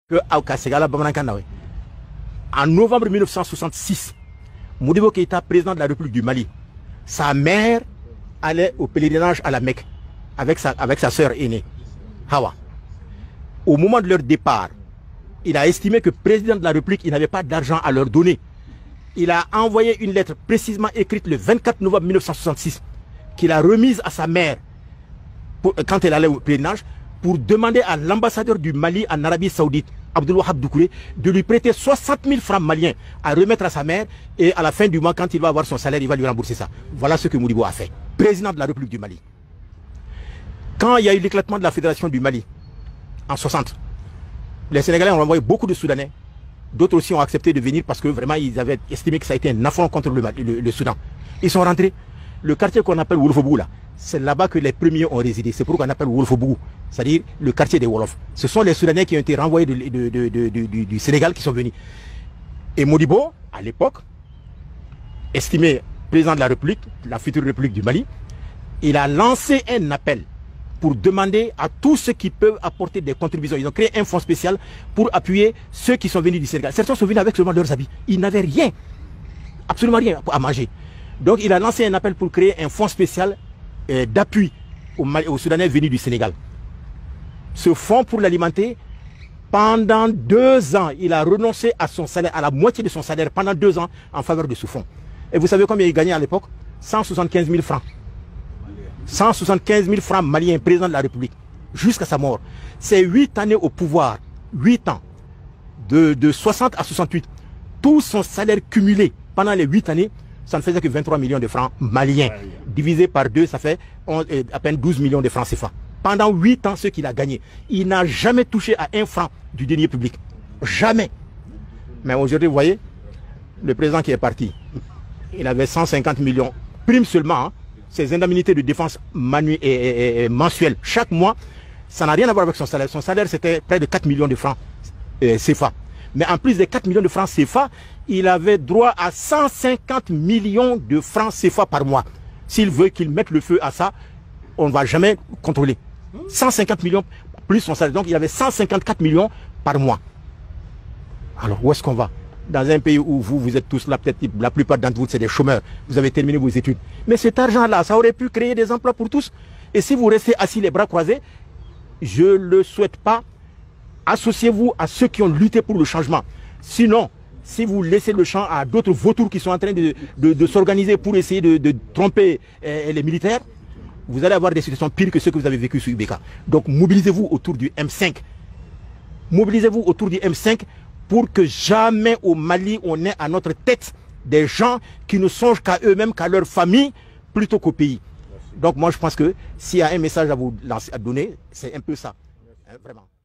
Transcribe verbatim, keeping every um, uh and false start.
que en novembre mille neuf cent soixante-six, Modibo Keïta, président de la République du Mali, sa mère allait au pèlerinage à la Mecque avec sa, avec sa sœur aînée, Hawa. Au moment de leur départ, il a estimé que président de la République, il n'avait pas d'argent à leur donner. Il a envoyé une lettre précisément écrite le vingt-quatre novembre mille neuf cent soixante-six qu'il a remise à sa mère pour, quand elle allait au pèlerinage pour demander à l'ambassadeur du Mali en Arabie Saoudite, Abdelwahab Doucouré, de lui prêter soixante mille francs maliens à remettre à sa mère, et à la fin du mois, quand il va avoir son salaire, il va lui rembourser ça. Voilà ce que Modibo a fait, président de la République du Mali. Quand il y a eu l'éclatement de la Fédération du Mali, en soixante, les Sénégalais ont envoyé beaucoup de Soudanais. D'autres aussi ont accepté de venir parce que vraiment ils avaient estimé que ça a été un affront contre le, le, le Soudan. Ils sont rentrés. Le quartier qu'on appelle Wolfobou, là, c'est là-bas que les premiers ont résidé. C'est pourquoi on appelle Wolfobou, c'est-à-dire le quartier des Wolofs. Ce sont les Soudanais qui ont été renvoyés de, de, de, de, de, du, du Sénégal qui sont venus. Et Modibo, à l'époque, estimé président de la République, la future République du Mali, il a lancé un appel pour demander à tous ceux qui peuvent apporter des contributions. Ils ont créé un fonds spécial pour appuyer ceux qui sont venus du Sénégal. Certains sont venus avec seulement leurs habits. Ils n'avaient rien, absolument rien à manger. Donc il a lancé un appel pour créer un fonds spécial euh, d'appui aux, aux Soudanais venus du Sénégal. Ce fonds, pour l'alimenter, pendant deux ans, il a renoncé à son salaire, à la moitié de son salaire, pendant deux ans, en faveur de ce fonds. Et vous savez combien il gagnait à l'époque? cent soixante-quinze mille francs. cent soixante-quinze mille francs maliens, président de la République, jusqu'à sa mort. C'est huit années au pouvoir, huit ans, de, de soixante à soixante-huit. Tout son salaire cumulé pendant les huit années, ça ne faisait que vingt-trois millions de francs maliens. Divisé par deux, ça fait on, euh, à peine douze millions de francs C F A. Pendant huit ans, ce qu'il a gagné, il n'a jamais touché à un franc du denier public. Jamais. Mais aujourd'hui, vous voyez, le président qui est parti, il avait cent cinquante millions, prime seulement, hein, ses indemnités de défense manuelle et, et, et mensuelles chaque mois, ça n'a rien à voir avec son salaire. Son salaire, c'était près de quatre millions de francs euh, C F A. Mais en plus des quatre millions de francs C F A, il avait droit à cent cinquante millions de francs C F A par mois. S'il veut qu'il mette le feu à ça, on ne va jamais contrôler. cent cinquante millions plus son salaire. Donc il avait cent cinquante-quatre millions par mois. Alors où est-ce qu'on va? Dans un pays où vous, vous êtes tous là, peut-être la plupart d'entre vous, c'est des chômeurs. Vous avez terminé vos études. Mais cet argent-là, ça aurait pu créer des emplois pour tous. Et si vous restez assis les bras croisés, je ne le souhaite pas. Associez-vous à ceux qui ont lutté pour le changement. Sinon, si vous laissez le champ à d'autres vautours qui sont en train de, de, de s'organiser pour essayer de, de tromper euh, les militaires, vous allez avoir des situations pires que ceux que vous avez vécues sur U B K. Donc mobilisez-vous autour du M cinq. Mobilisez-vous autour du M cinq pour que jamais au Mali on ait à notre tête des gens qui ne songent qu'à eux-mêmes, qu'à leur famille, plutôt qu'au pays. Donc moi je pense que s'il y a un message à vous lancer, à donner, c'est un peu ça. Hein, vraiment.